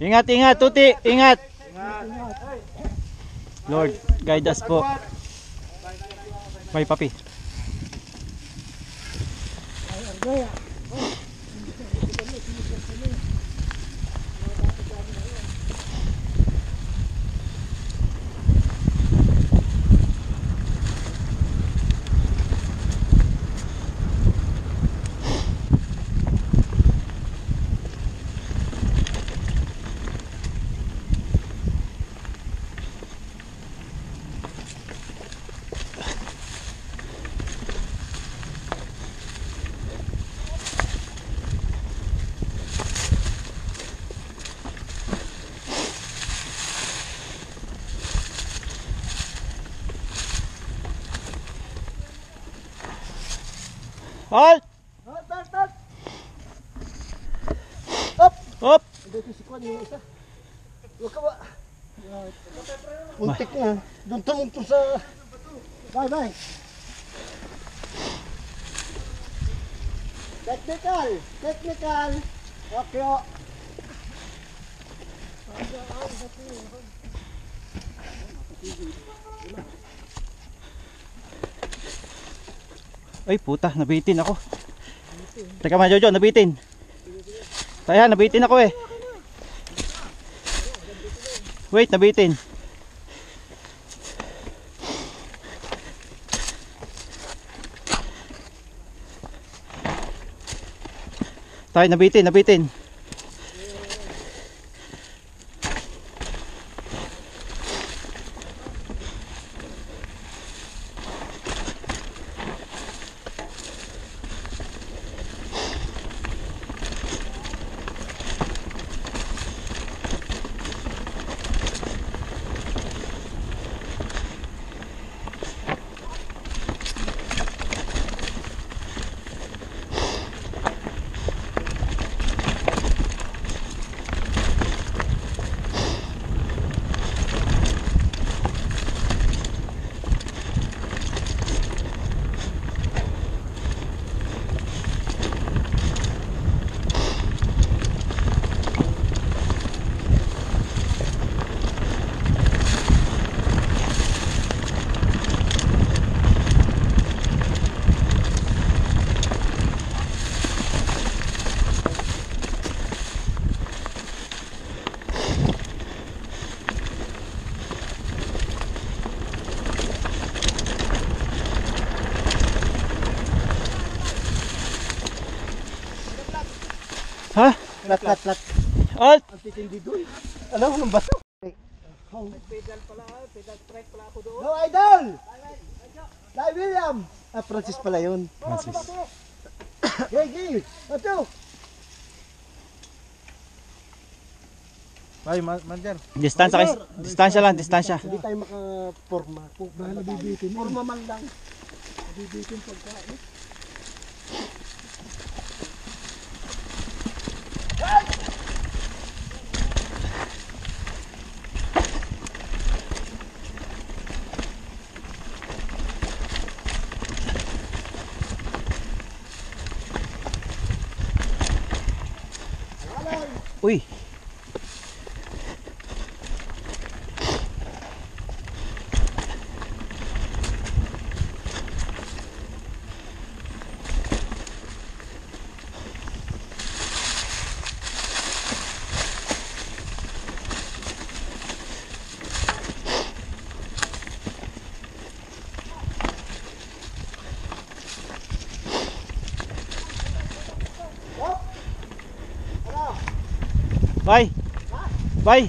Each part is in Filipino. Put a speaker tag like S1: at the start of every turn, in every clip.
S1: Ingat, ingat, Tuti, ingat. Lord, guide us po. May papi. Halt!
S2: Up!
S1: Hop!
S2: Dito si Kwan yung isa. Huwag ka ba? Muntik na. Doon tumungtong sa... Bye. Technical. Okay o.
S1: Ay puta, nabitin ako. Teka man Jojo, nabitin. Kaya nabitin ako eh. Wait, nabitin. Tayo, nabitin. Ha?
S2: Lat.
S1: Halt!
S2: Ang titindi doon. Alam mo nang bato? Pedal strike pala ako doon. No, idol! Lai William! Francis pala yun.
S1: Francis.
S2: Gay! Bato!
S3: Ay, Manjar.
S1: Distansya lang.
S2: Hindi tayo makaporma. Bahala bibitin. Porma man lang. Bibitin pagkain.
S1: Uy! Bye!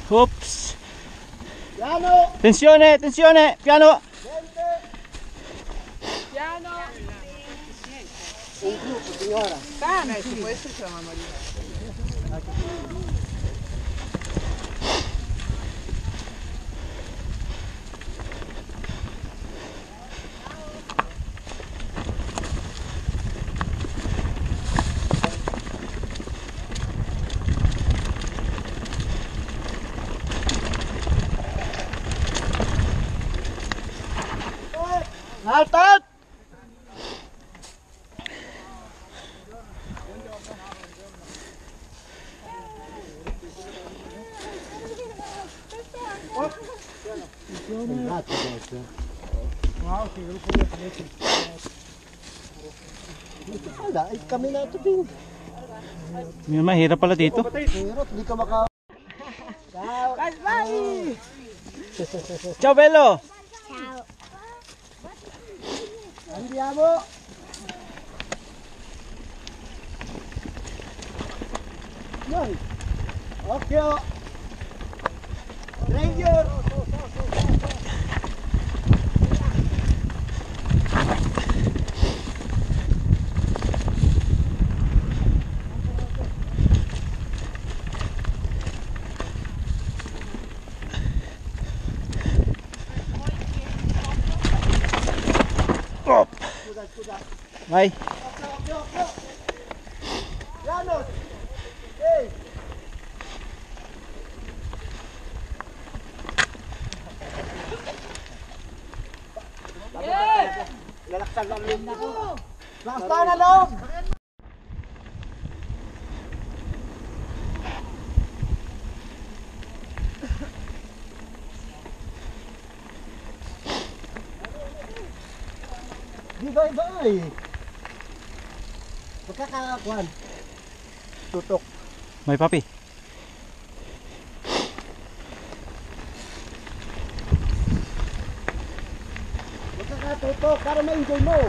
S1: Oops.
S2: Piano!
S1: Tensione, tensione. Piano.
S3: Piano.
S2: Un gruppo, signora.
S3: Bene, su questo c'è la mamma di
S2: Altat! Wow, siguro po yung pinesi. Wala, ay kami na ito din.
S1: Yun, mahirap pala dito.
S2: Hirap, di ka maka... Ciao!
S3: Bye!
S1: Ciao bello.
S2: Andiamo! Yan! Occhio! Ranger!
S1: Bye.
S2: Janos! Hey! Lalaksan lang yun na ko. Basta na loob! Di ba iba eh? Magkakakuan. Tutok.
S1: May papi.
S2: Magkakatutok para ma-enjoy mo.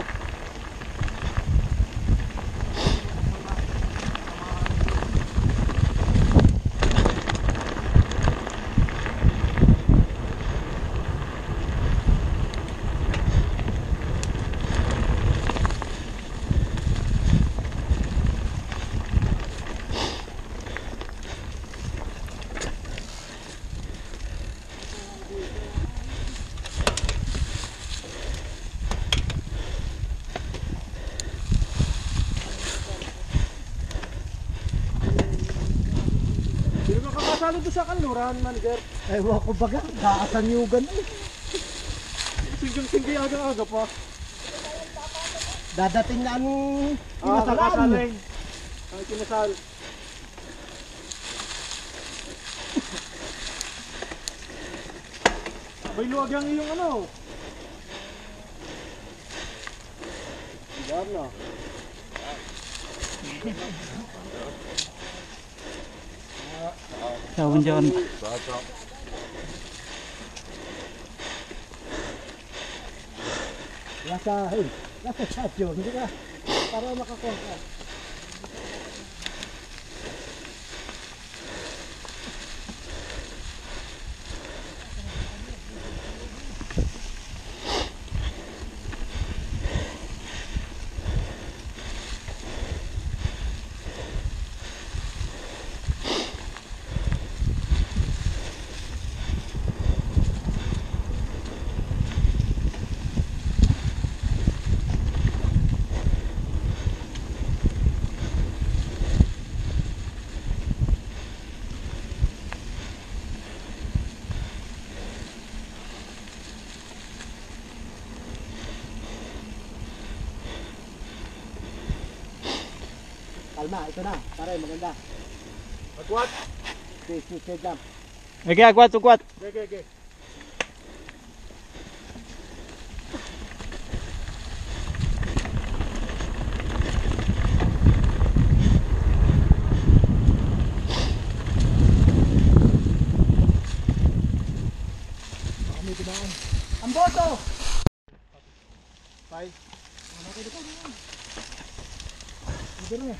S4: Sino ka kakasalo doon sa kanluran, manager?
S2: Ewan ko baga, kakasanyugan eh.
S4: Singgang-singgi aga-aga pa.
S2: Dadating na ang
S4: Kakasaling.
S2: kinasalaan.
S4: Ang kinasal. May luwag yung iyong ano. Diba na?
S1: Tawon dyan.
S2: Nasa stadion, di ba? Para makakuha ka. Kalma, ito na. Pare, maganda.
S4: Agwat.
S2: Okay, jump.
S1: Okay, agwat, agwat.
S4: Gege.
S2: Ang boto!
S4: Bye.
S2: Ito na.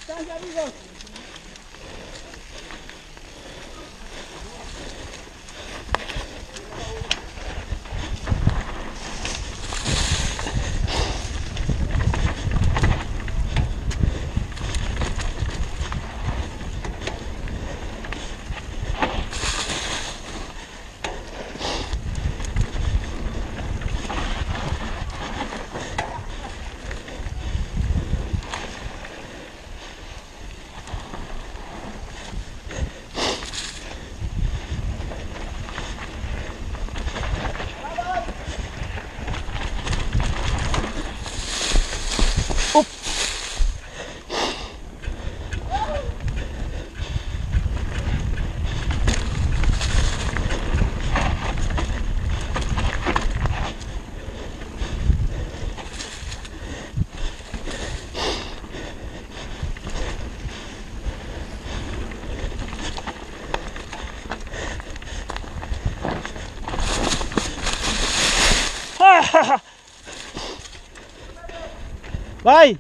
S1: Bye!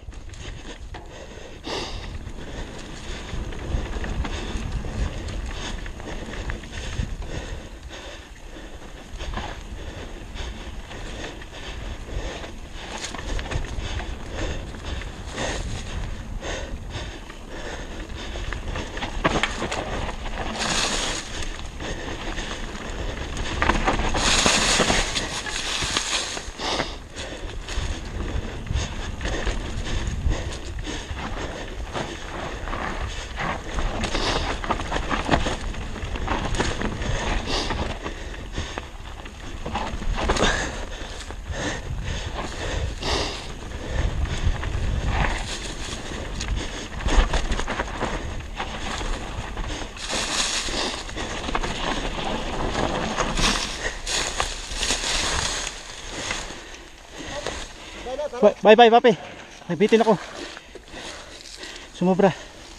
S1: Bye bye papi. Nabitin ako. Sumobra.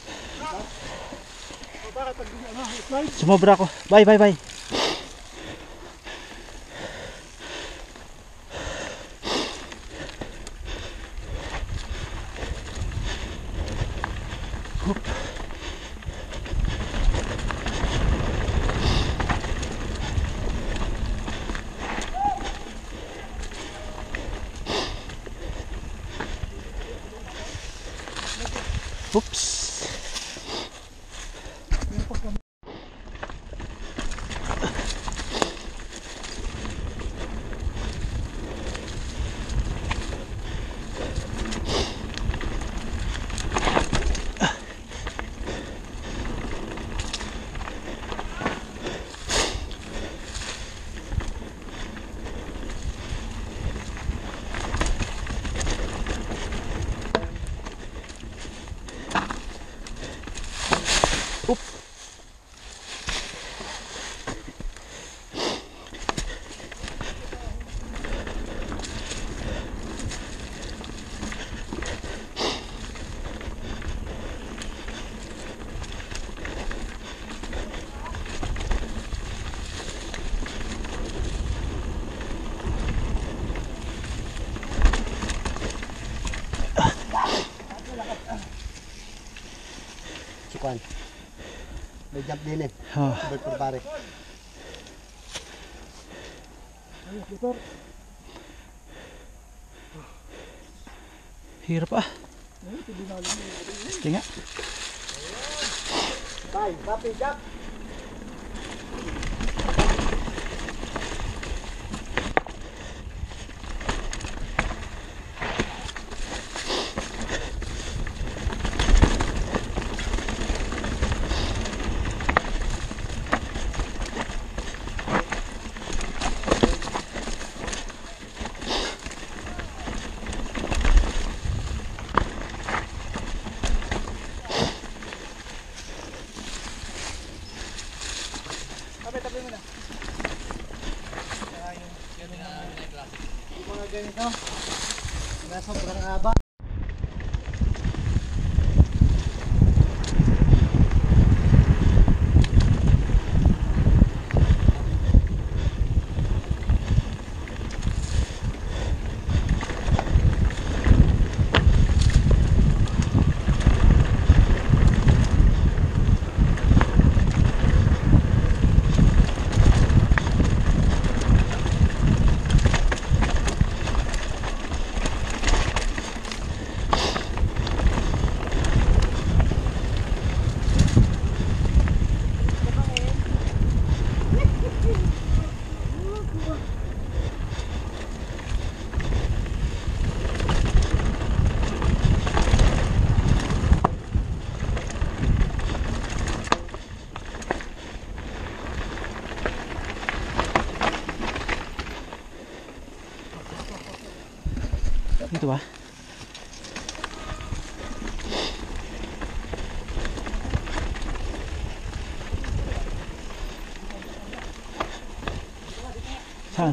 S1: Sumobra ako. Bye bye bye. Oops.
S2: Sukan. May jump din eh.
S1: Oh.
S2: Sabay por pare.
S1: Hirap ah. Sige nga.
S2: Bye, papi, jump. Mga ganito. Na sobrang haba.
S1: dito ba? Saan?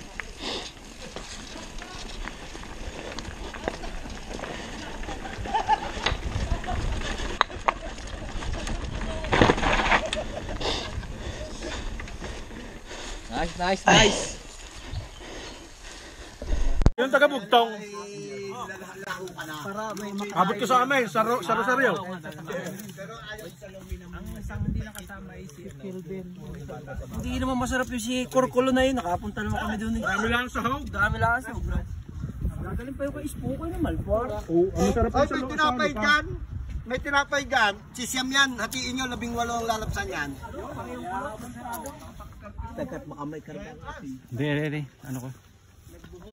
S2: Nice.
S4: Yung taga-bugtong. Abot ko sa amin, sa Rosario.
S5: Hindi naman masarap yung si Korkolo na yun. Nakapunta naman kami doon.
S4: Dami lang sa hog.
S5: Dami lang sa bro. Gagaling pa yung kay Ispo ko ng Malbor.
S4: Oo, ano sarap
S2: Ay, may tinapay dyan. May tinapay dyan. Sisiyam yan. Hatiin nyo, 18 ang lalapsan yan.
S5: Tagkat baka may karga.
S1: Hindi. Ano ko?